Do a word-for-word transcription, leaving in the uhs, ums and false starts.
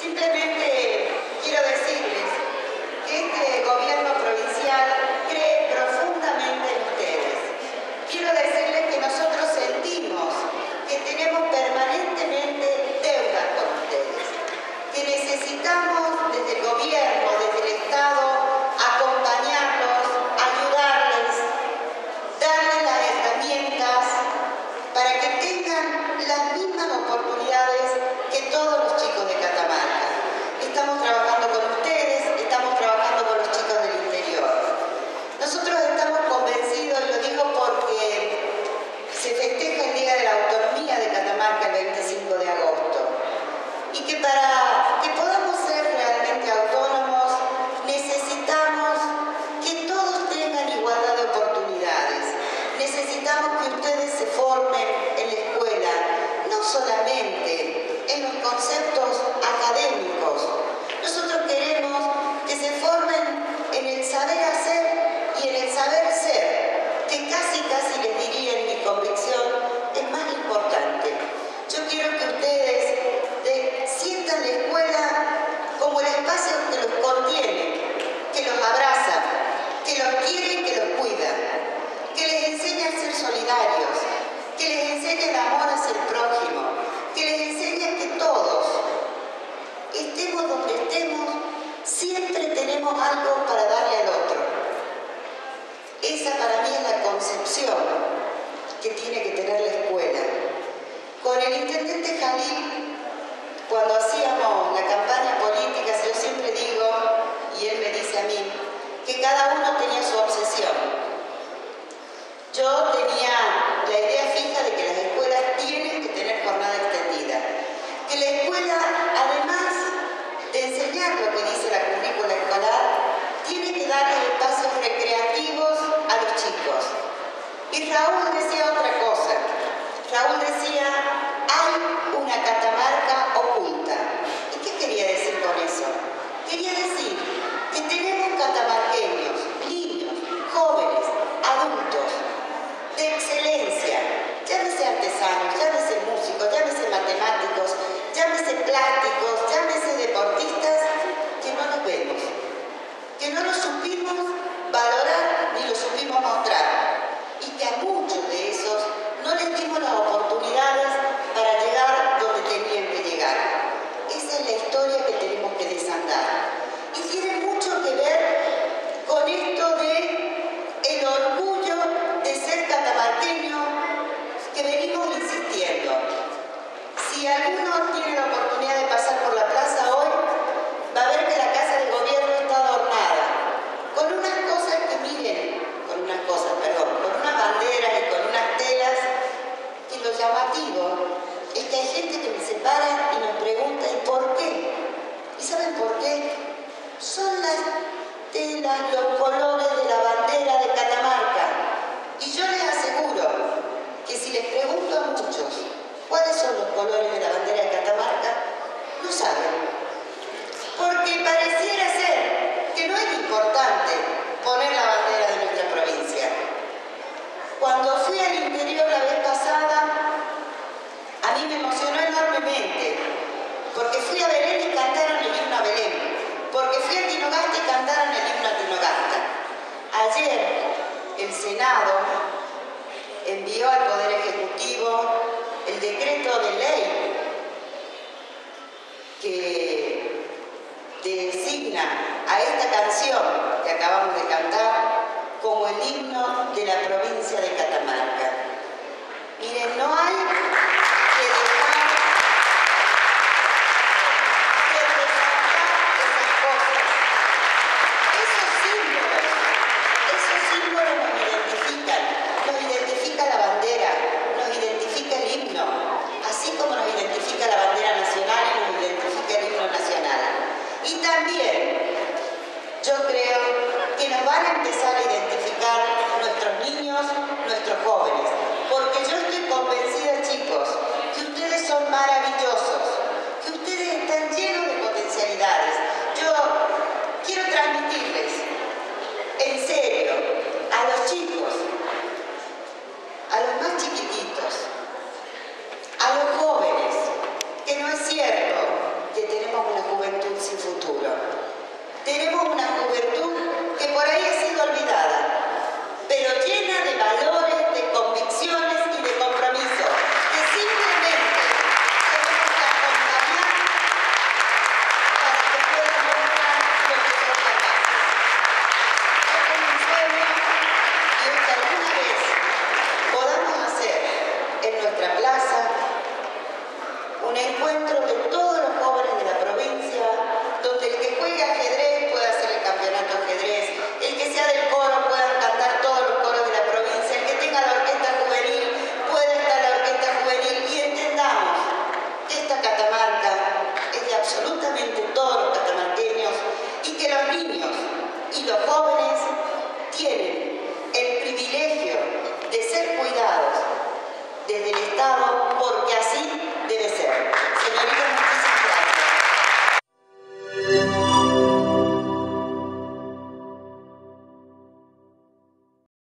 Simplemente quiero decirles que este gobierno provincial cree profundamente en ustedes. Quiero decirles que nosotros sentimos que tenemos permanentemente deudas con ustedes, que necesitamos desde el gobierno, desde el Estado, acompañarlos, ayudarles, darles las herramientas para que tengan las mismas oportunidades que todos los chicos de Catamarca. Estamos trabajando con ustedes, estamos trabajando con los chicos del interior. Nosotros estamos convencidos, y lo digo porque se festeja el Día de la Autonomía de Catamarca el veinticinco de agosto, y que para que podamos ser realmente autónomos necesitamos que todos tengan igualdad de oportunidades. Necesitamos que ustedes se formen en la escuela, no solamente en los conceptos académicos. Nosotros queremos que se formen en el saber hacer y en el saber ser, que casi, casi les diría en mi convicción, es más importante. Yo quiero que ustedes de, sientan la escuela como el espacio que los contiene, que los abraza, que los quiere y que los cuida, que les enseña a ser solidarios, que les enseña el amor hacia el prójimo, que les enseña que todos, estemos donde estemos, siempre tenemos algo para darle al otro. Esa para mí es la concepción que tiene que tener la escuela. Con el intendente Jalil, cuando hacíamos la campaña política, yo siempre digo, y él me dice a mí, que cada uno tenía su obsesión. Yo tenía la idea fija de que las escuelas tienen que tener jornada extendida. Que la escuela, además de enseñar lo que dice la currícula escolar, tiene que dar espacios recreativos a los chicos. Y Raúl decía otra cosa. Raúl decía, hay una Catamarca oculta. ¿Y qué quería decir con eso? Quería decir que tenemos catamarqueños, niños, jóvenes, adultos, de excelencia, llámese artesanos, llámese músicos, llámese matemáticos, llámese plásticos, llámese deportistas, que no los vemos, que no los supimos valorar ni los supimos mostrar, y que a muchos de esos no les dimos las oportunidades para llegar donde tenían que llegar. Esa es la historia que tenemos que desandar. Y tiene mucho que ver con esto de el orgullo de ser catamarqueño que venimos insistiendo. Si alguno tiene la oportunidad de pasar por la plaza hoy, va a ver que la casa de gobierno está adornada con unas cosas que miren, con unas cosas, perdón, con unas banderas y con unas telas, que lo llamativo es que hay gente que me separa y nos pregunta ¿y por qué? ¿Y saben por qué? Son las telas, los colores de la bandera de Catamarca. Y yo les aseguro que si les pregunto a muchos cuáles son los colores de la bandera de Catamarca, no saben. Porque pareciera ser que no es importante poner la bandera de nuestra provincia. Cuando fui al interior la vez pasada, a mí me emocionó enormemente, porque fui a Belén y cantaron el himno a Belén, porque fui a Tinogasta y cantaron el himno a Tinogasta. Ayer el Senado envió al Poder Ejecutivo el decreto de ley que designa a esta canción que acabamos de cantar como el himno de la provincia de Catamarca. Miren, no hay que dejar de resaltar esas cosas. Esos símbolos, esos símbolos nos identifican, nos identifica la bandera, nos identifica el himno, así como nos identifica la bandera nacional y nos identifica el himno nacional. Y también yo creo que nos van a empezar a identificar nuestros niños, nuestros jóvenes, porque yo estoy convencida, chicos, comprometido con